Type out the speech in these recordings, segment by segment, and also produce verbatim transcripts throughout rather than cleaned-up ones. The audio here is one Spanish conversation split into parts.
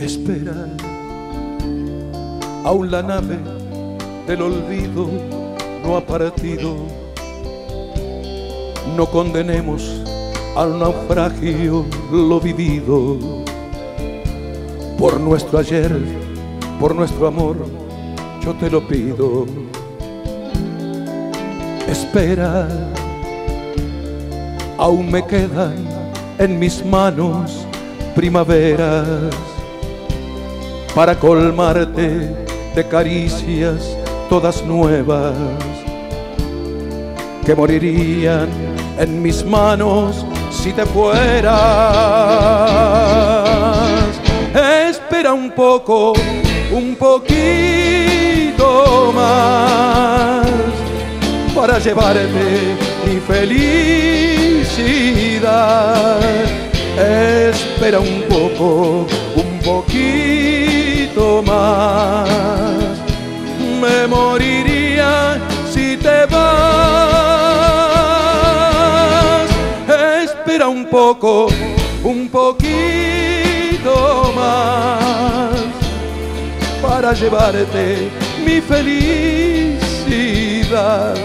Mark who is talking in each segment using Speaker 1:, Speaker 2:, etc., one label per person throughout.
Speaker 1: Espera, aún la nave del olvido no ha partido. No condenemos al naufragio lo vivido. Por nuestro ayer, por nuestro amor, yo te lo pido. Espera, aún me quedan en mis manos primaveras para colmarte de caricias todas nuevas que morirían en mis manos si te fueras. Espera un poco, un poquito más para llevarte mi felicidad. Espera un poco, un poquito más. Me moriría si te vas. Espera un poco, un poquito más para llevarte mi felicidad.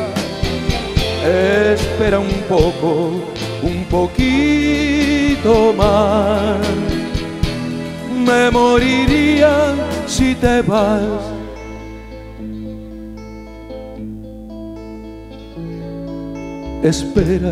Speaker 1: Espera un poco, un poquito más. Me moriría si te vas. Espera,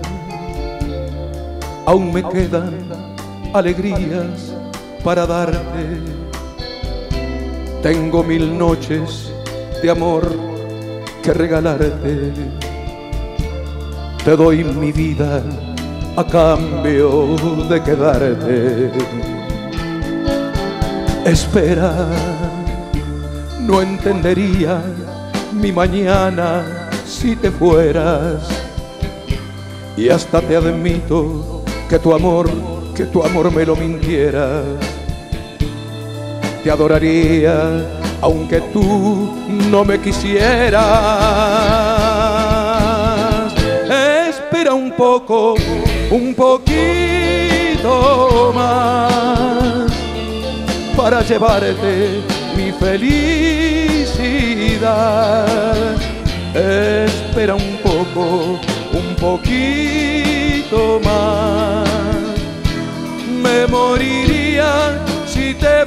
Speaker 1: aún me quedan alegrías para darte. Tengo mil noches de amor que regalarte. Te doy mi vida a cambio de quedarte. Espera, no entendería mi mañana si te fueras. Y hasta te admito que tu amor, que tu amor me lo mintieras. Te adoraría aunque tú no me quisieras. Espera un poco, un poquito más para llevarte mi felicidad. Espera un poco, un poquito más. Me moriría si te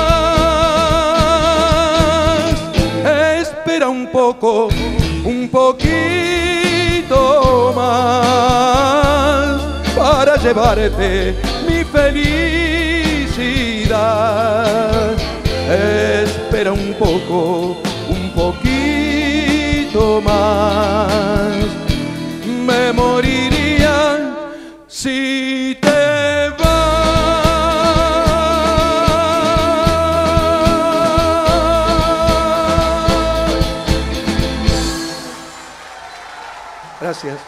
Speaker 1: vas. Espera un poco, un poquito más para llevarte mi felicidad. Espera un poco, un poquito más. Me moriría si te vas. Gracias.